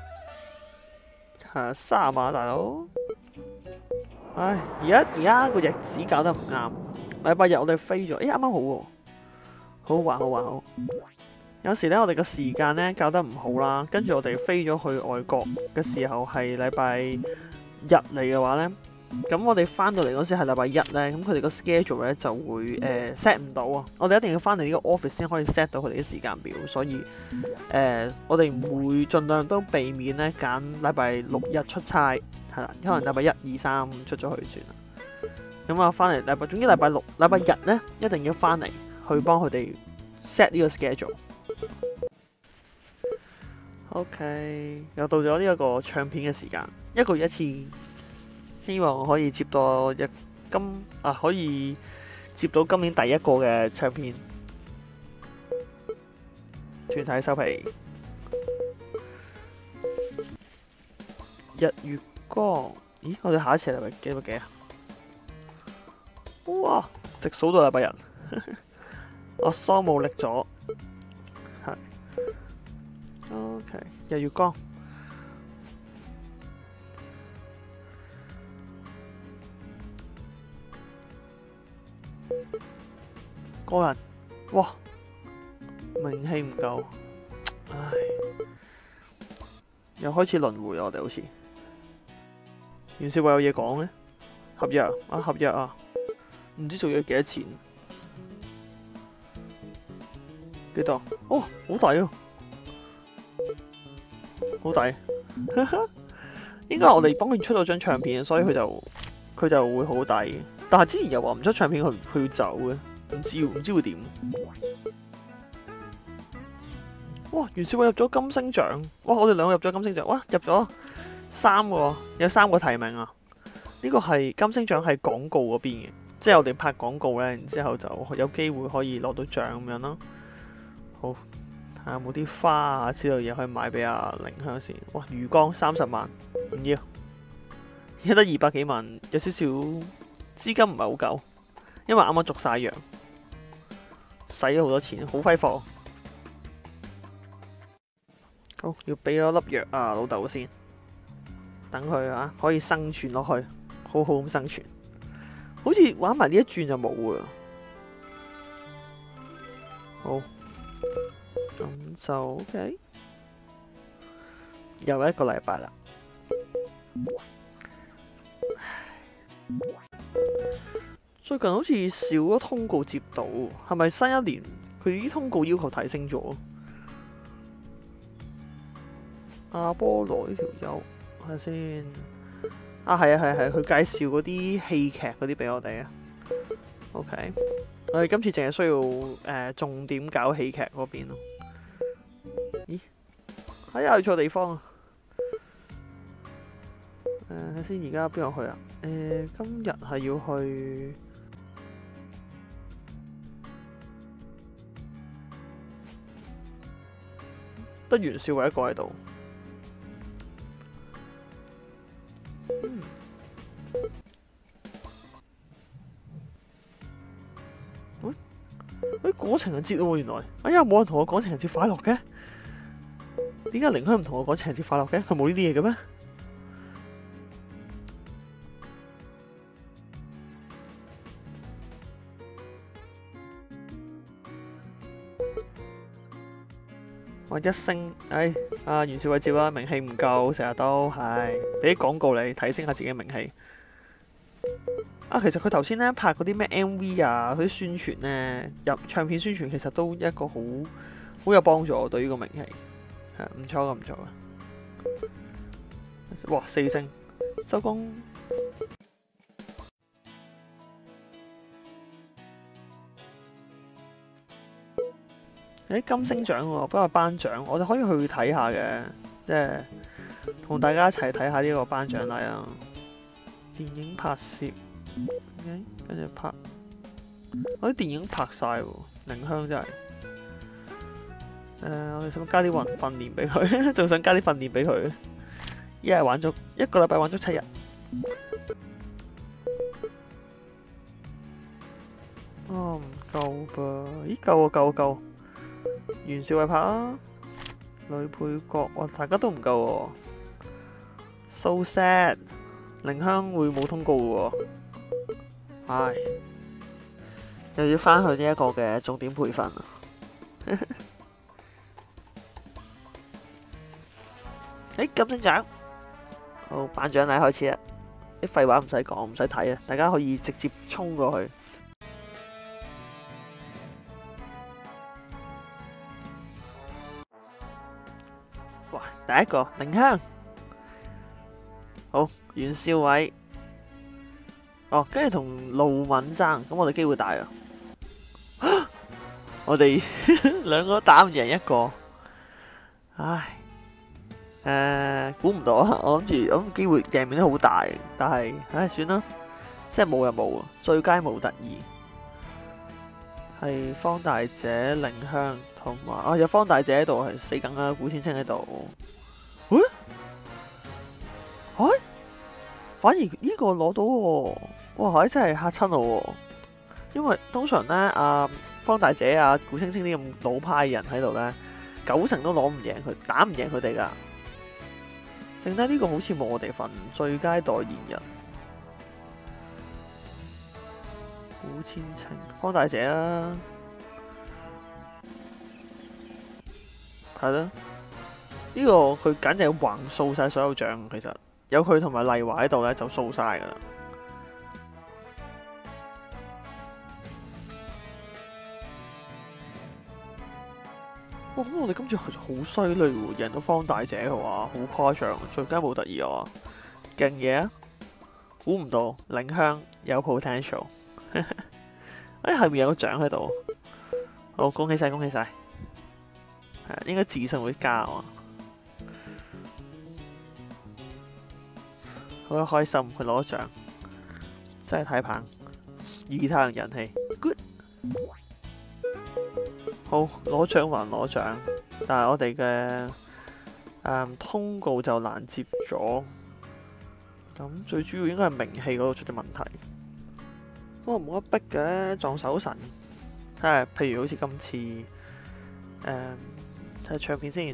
係30萬啊，大佬。唉，而家個日子搞得唔啱，禮拜日我哋飛咗，啱啱好喎，好還好還好。有時咧，我哋個時間咧搞得唔好啦，跟住我哋飛咗去外國嘅時候係禮拜日嚟嘅話呢，咁我哋翻到嚟嗰時係禮拜一呢，咁佢哋個 schedule 呢就會set 唔到啊！我哋一定要翻嚟呢個 office 先可以 set 到佢哋啲時間表，所以我哋唔會盡量都避免呢揀禮拜6日出差， 係啦，可能禮拜一、二、三出咗去算啦。咁啊，翻嚟總之禮拜六、禮拜日咧，一定要翻嚟去幫佢哋 set 呢個 schedule。OK， 又到咗呢一個唱片嘅時間，一個月一次，希望可以接到可以接到今年第一個嘅唱片。團體收皮，日月光，咦？我哋下一次係禮拜幾啊？哇！直數到禮拜日，我梳冇力咗，係 OK。日月光，個人，哇！名氣唔夠，唉，又開始輪迴我哋好似。袁少偉有嘢講呢？合約啊，唔知做咗幾多錢？幾多？哦，好抵啊，好抵。應該我哋幫佢出咗張唱片，所以佢就會好抵。但係之前又話唔出唱片，佢要走嘅，唔知會點。哇！袁少偉入咗金星獎，哇！我哋兩個入咗金星獎，哇！入咗3個，有3個提名啊！呢個係金星獎係廣告嗰邊嘅，即係我哋拍廣告呢，然之後就有機會可以攞到獎咁樣咯。好，睇下有冇啲花啊之類嘢可以買俾阿凌香先。哇！魚缸30萬，唔要，而家得200幾萬，有少少資金唔係好夠，因為啱啱續晒羊，使咗好多錢，好揮霍。好，要俾咗粒藥啊老豆先，等佢啊可以生存落去，好好咁生存。好似玩埋呢一轉就冇啦。好，咁就 OK， 又一個禮拜啦。最近好似少咗通告接到，係咪新一年佢啲通告要求提升咗？阿波羅呢條友，睇下先。啊，係，佢介紹嗰啲戲劇嗰啲俾我哋啊。OK， 我哋今次淨係需要重點搞戲劇嗰邊咯。咦？哎呀，去錯地方啊！睇先，而家邊度去啊？今日係要去得袁少偉一個喺度。過情人節喎，原來，哎呀，冇人同我講情人節快樂嘅，點解凌香唔同我講情人節快樂嘅？佢冇呢啲嘢嘅咩？我一聲，阿袁少偉接啦，名氣唔夠，成日都係俾啲廣告你提升下自己嘅名氣。其實佢頭先咧拍嗰啲咩 MV 啊，嗰啲宣傳咧，入唱片宣傳，其實都一個好有幫助對於個名氣，係唔錯噶，唔錯噶。哇，4星收工。金星獎喎，不過頒獎，我哋可以去睇下嘅，即係同大家一齊睇下呢個頒獎禮啊。電影拍攝。跟住拍，我啲電影拍晒喎，凌香真係。我哋想加啲訓練俾佢，仲想加啲訓練俾佢。一日玩足1個禮拜玩足7日。唔夠噃？咦，夠。袁少偉拍啊，女配角，哇，大家都唔夠喎。So sad， 凌香會冇通告嘅喎。唉，又要翻去呢一個嘅重點培訓啊！金星獎，好，頒獎禮開始啦！啲廢話唔使講，唔使睇啊，大家可以直接衝過去。哇，第一個凌香，好， 袁少偉，哦，跟住同盧敏爭，咁我哋機會大啊！我哋兩個打唔贏一個，唉，估唔到啊！我諗機會贏面都好大，但係唉算啦，即係冇就冇啊！最佳模特兒係方大姐、寧香同埋有方大姐喺度，係死梗啦，古千清喺度。喂，反而呢個攞到喎，哇！真係嚇親我喎，因為通常咧方大姐古青青啲咁老派人喺度咧，90%都攞唔贏佢，打唔贏佢哋噶。剩低呢個好似冇我哋份最佳代言人，古千青、方大姐啦，係啦，呢個佢簡直係橫掃晒所有獎，其實有佢同埋麗華喺度咧就掃晒噶啦。哇！咁我哋今次其實好犀利喎，贏到方大姐嘅話，好誇張，最佳模特兒啊，勁嘢啊！估唔到寧香有 potential， 哎，後面有個獎喺度，好，恭喜晒，恭喜晒，係應該自信會加啊，好開心佢攞獎，真係睇棒，二太陽人氣 ，good。好，攞獎還攞獎，但係我哋嘅通告就難接咗。咁最主要應該係名氣嗰度出咗問題。不過冇得逼嘅，撞手神。睇下，譬如好似今次睇下唱片先。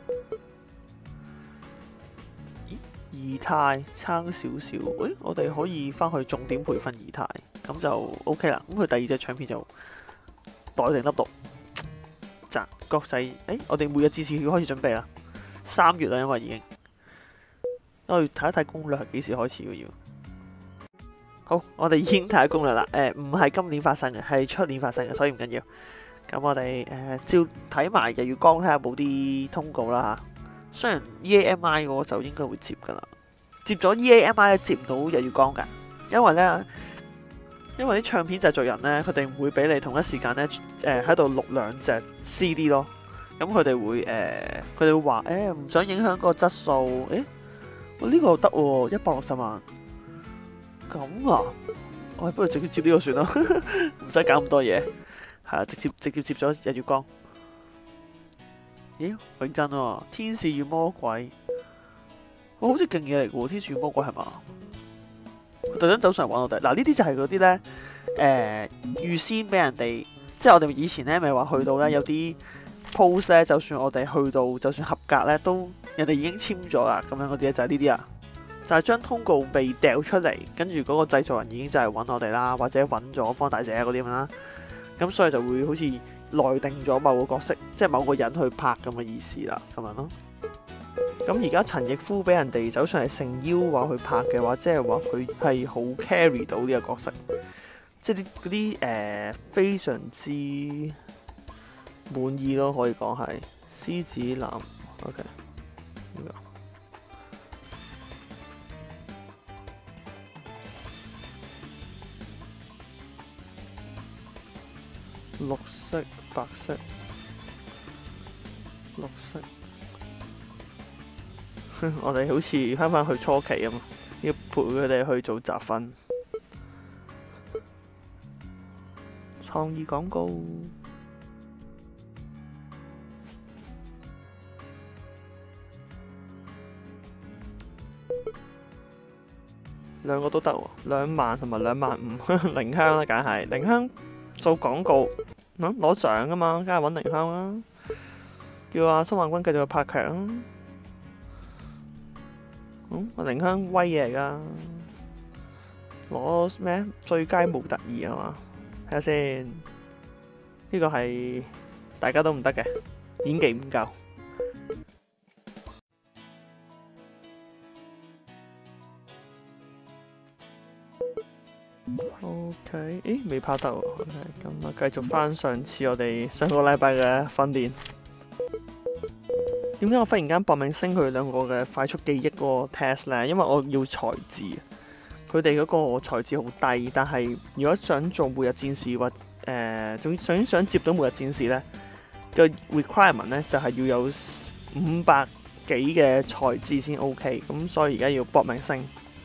咦，儀態差少少。誒，我哋可以翻去重點培訓儀態，咁就 OK 啦。咁佢第二隻唱片就待定粒讀。國際，我哋每日至少要開始準備啦。3月啦，因為已經，我要睇一睇攻略係幾時開始嘅要。好，我哋已經睇下攻略啦。唔係今年發生嘅，係出年發生嘅，所以唔緊要。咁我哋照睇埋日月光，睇下冇啲通告啦嚇。雖然 EAMI 我就應該會接噶啦，接咗 EAMI 接唔到日月光㗎，因為啲唱片製作人咧，佢哋唔會俾你同一時間咧喺度錄2隻 CD 咯。咁佢哋會話唔想影響個質素。我呢個得喎，160萬。咁啊，我不如直接接呢個算啦，唔使搞咁多嘢。係啊，直接接咗日月光。咦，永真喎，天使與魔鬼，好似勁嘢嚟嘅喎，天使與魔鬼係嘛？佢特登走上嚟揾我哋，嗱呢啲就係嗰啲咧，預先俾人哋，即係我哋以前咧咪話去到咧有啲 post 咧，就算我哋去到就算合格咧，都人哋已經簽咗啦，咁樣嗰啲咧就係呢啲啊，就係將通告未掉出嚟，跟住嗰個製作人已經就係揾我哋啦，或者揾咗方大姐嗰啲咁啦，咁所以就會好似內定咗某個角色，即係某個人去拍咁嘅意思啦，咁樣咯。咁而家陳奕夫俾人哋走上嚟誠邀話去拍嘅話，即係話佢係好 carry 到呢個角色，即係嗰啲非常之滿意咯，可以講係獅子男。OK， 呢個綠色、白色、綠色。我哋好似翻去初期咁，要陪佢哋去做集訓。創意廣告，兩個都得喎，2萬同埋25000，寧香啦，梗係寧香做廣告，攞獎噶嘛，梗係揾寧香啦。叫阿蘇萬君繼續去拍劇啦。寧香威嘢嚟噶，攞咩最佳模特兒啊嘛？睇下先，呢個係大家都唔得嘅，演技唔夠。OK， 咦，未拍得喎。OK， 咁啊，繼續翻上次我哋上個禮拜嘅訓練。 點解我忽然間搏命升佢哋兩個嘅快速記憶嗰個 test 呢？因為我要才智，佢哋嗰個才智好低，但係如果想做末日戰士或想接到末日戰士呢，個 requirement 呢就係要有500幾嘅才智先 OK， 咁所以而家要搏命升。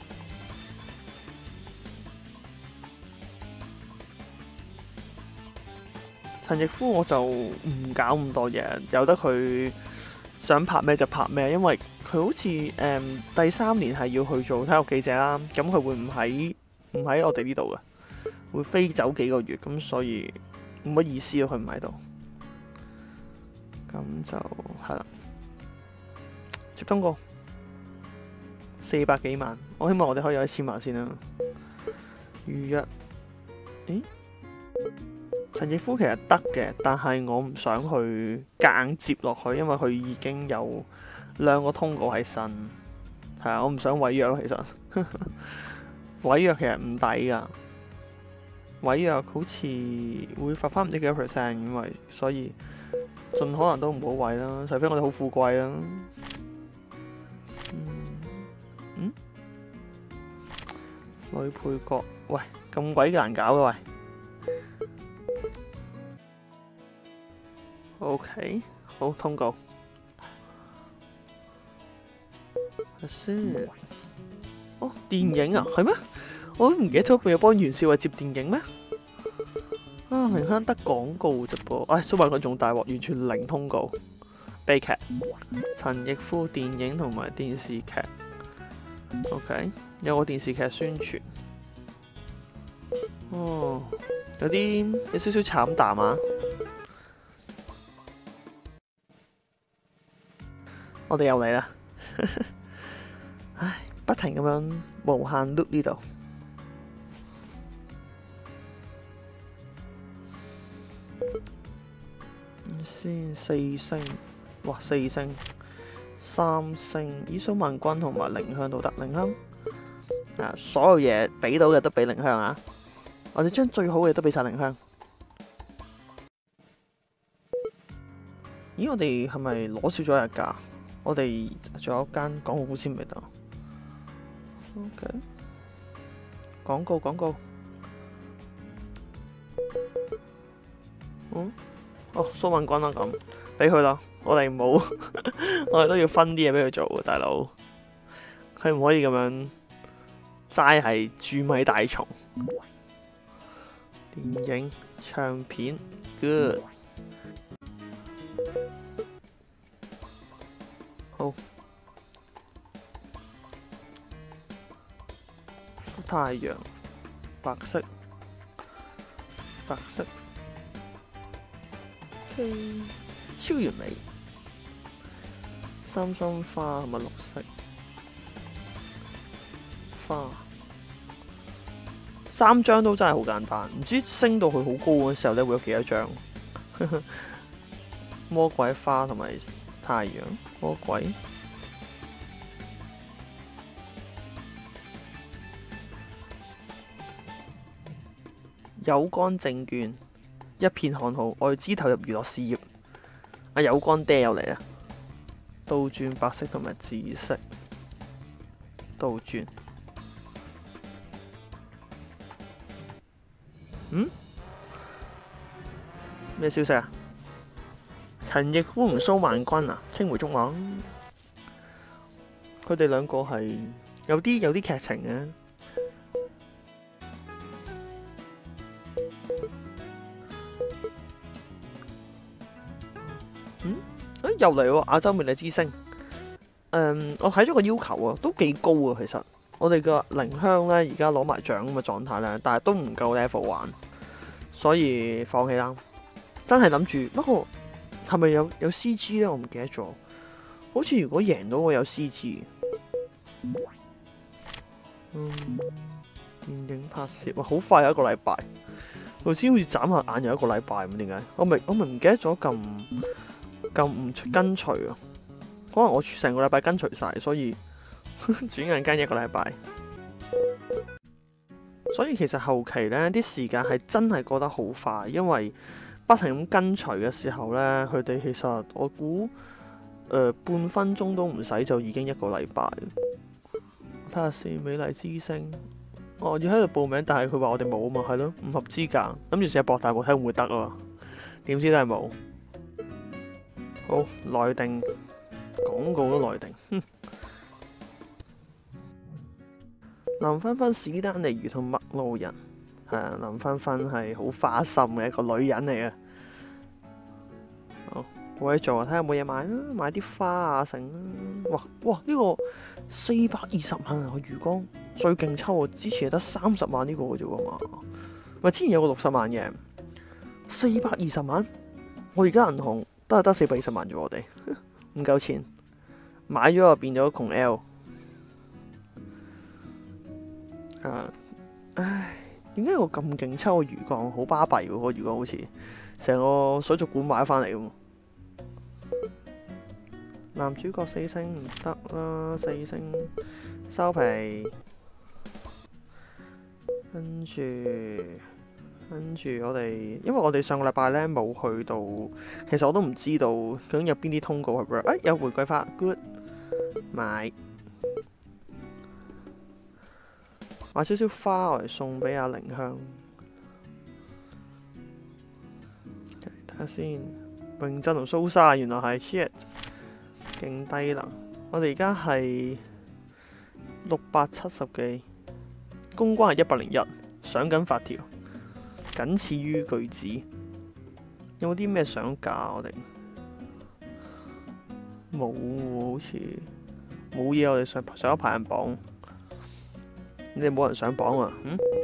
陳奕夫我就唔搞咁多嘢，由得佢想拍咩就拍咩，因為佢好似第3年係要去做體育記者啦，咁佢會唔喺我哋呢度嘅，會飛走幾個月，咁所以冇乜意思咯，佢唔喺度，咁就係啦。接通過400幾萬，我希望我哋可以有1000萬先啦。預約，咦？陳奕夫其實得嘅，但係我唔想去夾硬接落去，因為佢已經有2個通告喺身，係啊，我唔想毀約咯。其實毀約其實唔抵噶，毀約好似會罰翻唔知幾多 %，因為所以盡可能都唔好毀啦，除非我哋好富貴啦。女配角，喂，咁鬼難搞嘅喂。OK， 好，通告。睇先。哦，電影啊，係咩？我都唔記得咗，有幫袁紹偉接電影咩？啊，寧香得廣告啫噃。唉，蘇慧倫仲大鑊，完全零通告。悲劇。陳奕夫電影同埋電視劇。OK， 有個電視劇宣傳。哦，有少少慘淡啊！我哋又嚟啦，唉，不停咁樣無限 loop 呢度。先4星，哇4星，3星，伊蘇萬君同埋寧香都得，寧香啊，所有嘢俾到嘅都俾寧香啊！我哋將最好嘅都俾晒寧香。咦，我哋係咪攞少咗日假？我哋仲有一間廣告公司未得。OK， 廣告。哦，蘇敏君啦，咁俾佢啦。我哋冇，我哋都要分啲嘢俾佢做，大佬。佢唔可以咁樣齋係蛀米大蟲。電影、唱片 ，good。好，太陽，白色，超完美，三生花係咪綠色？花3張都真係好簡單，唔知升到去好高嘅時候咧會有幾多張？魔鬼花同埋太陽，魔鬼有干證券一片看好，外資投入娛樂事業。啊，有干爹又嚟啦！倒轉白色同埋紫色，倒轉。咩消息啊？陳奕夫同蘇萬君啊，青梅竹馬。佢哋兩個係有啲劇情嘅。又嚟喎！亞洲魅力之星。我睇咗個要求啊，都幾高啊。其實我哋個寧香咧，而家攞埋獎咁嘅狀態咧，但係都唔夠 level 玩，所以放棄啦。真係諗住，不過係咪有 CG 咧？我唔記得咗。好似如果贏到我有 CG。電影拍攝哇，好快有1個禮拜。頭先好似眨下眼有1個禮拜咁，點解？我咪唔記得咗咁唔跟隨啊！可能我成個禮拜跟隨晒，所以轉眼間1個禮拜。所以其實後期呢啲時間係真係過得好快，因為不停咁跟隨嘅時候呢，佢哋其實我估半分鐘都唔使就已經1個禮拜。睇下先，美麗之星。哦，要喺度報名，但係佢話我哋冇啊嘛，係咯，唔合資格。諗住試下博大霧睇會唔會得啊？點知都係冇。好，內定廣告都內定。林芬芬、史丹利魚同麥路人，係啊，林芬芬係好花心嘅一個女人嚟嘅。好，冇嘢做啊，睇下有冇嘢買啦，買啲花啊成啦。哇，呢個420萬啊個魚缸最勁抽啊！之前係得30萬呢個嘅啫喎嘛，咪之前有個60萬嘅，420萬。我而家銀行都係得420萬啫，我哋唔夠錢，買咗就變咗窮 L。唉，點解我咁勁抽個魚缸？好巴閉喎，個魚缸好似成個水族館買翻嚟咁。男主角4星唔得啦，4星收皮。跟住我哋，因為我哋上個禮拜咧冇去到，其實我都唔知道究竟有邊啲通告係 work。有玫瑰花 ，good 買少少花嚟送俾阿凌香。睇下先，泳陣同蘇莎原來係 shit， 勁低能。我哋而家係670幾，公關係101，上緊發條，僅次於巨子。有冇啲咩想價我哋？冇喎，好似冇嘢。我哋上一排人榜。你哋冇人上榜啊？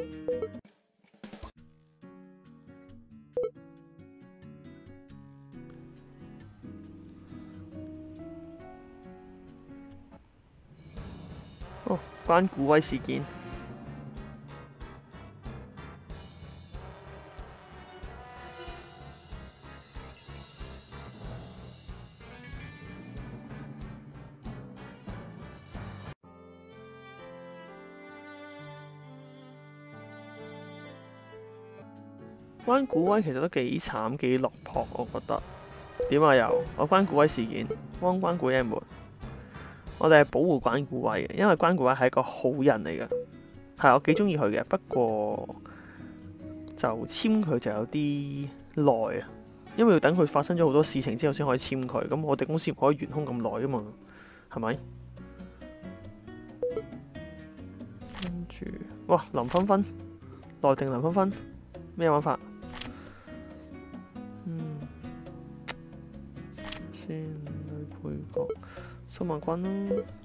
哦，關古威事件。關古威其實都幾慘幾落魄，我覺得。點啊又？我關古威事件，關古威門。我哋係保護關古威嘅，因為關古威係一個好人嚟嘅。係我幾中意佢嘅，不過就簽佢就有啲耐啊，因為要等佢發生咗好多事情之後先可以簽佢。咁我哋公司唔可以懸空咁耐啊嘛，係咪？跟住，哇！林芬芬，內定林芬芬，咩玩法？先女配角蘇文君啦。